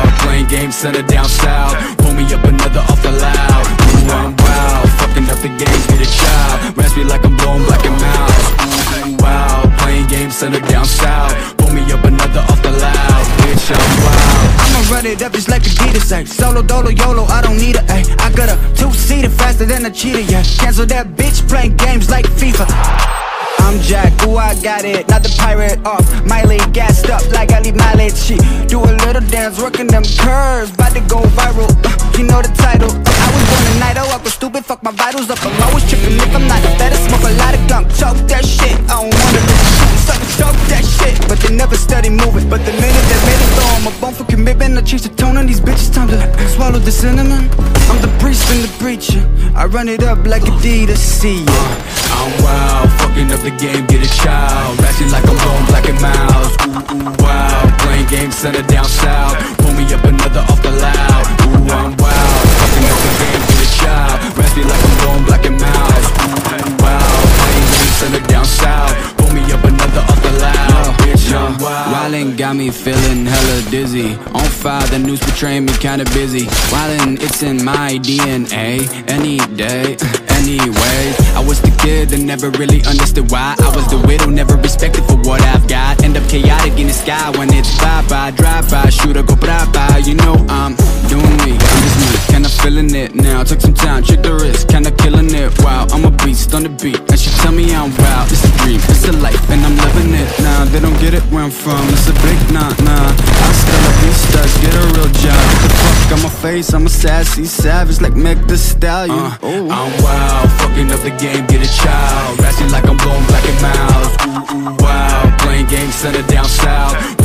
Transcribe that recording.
playing games, send it down south. Pull me up another off the loud. Ooh, I'm wild, fucking up the games, get a child. Raspy like I'm blowing black and mouse. Ooh, wow, playing games, send it down south. Pull me up another off the loud. Bitch, I'm wild. I'ma run it up just like Adidas, ayy. Solo, dolo, YOLO, I don't need a, ayy. I got a two-seater faster than a cheetah, yeah. Cancel that bitch playing games like FIFA. I'm Jack, ooh, I got it, not the pirate off. Miley gassed up like I leave mileage. She do a little dance, working them curves, bout to go viral. You know the title. I was born a night, I go stupid, fuck my vitals up. I'm always tripping if I'm not better. Smoke a lot of gunk, choke that shit. I don't wanna choke that shit, but they never study moving. But the minute they made it though, I'm a bone for commitment. I change the tone on these bitches, time to swallow the cinnamon. I'm the priest and the preacher, I run it up like Adidas, see ya. I'm wild, fucking up the game, get a child. Ratchet like I'm blowing black and mouse. Ooh, ooh, wow, playing games, send it down south. Pull me up another off the loud. Ooh, I'm wild, fucking up the game, get a child. Ratchet like I'm blowing black and mouse. Ooh, ooh, wow, playing games, send it down south. Pull me up another off the loud. Bitch, I'm wild. Wildin' got me feeling hella dizzy. On fire, the news portraying me kinda busy. Wildin', it's in my DNA. Any day, anyway. I was the kid that never really understood why. I was the widow, never respected for what I've got. End up chaotic in the sky when it's bye-bye. Drive-by, shoot or go bye-bye. You know I'm doing me, I'm just me. Kinda feeling it now, took some time, check the risk. Kinda killing it, wow, I'm a beast on the beat. And she tell me I'm wild, it's a dream, it's a life, and I'm living it now. They don't get it where I'm from, it's a big nah. I still a beast, get a real job. What the fuck on my face, I'm a sassy savage like Meg Thee Stallion. I'm wild, fucking up the game, get a child. Ratchet like I'm blowing black and mouse. Ooh, ooh, wow, playing games, send it down south.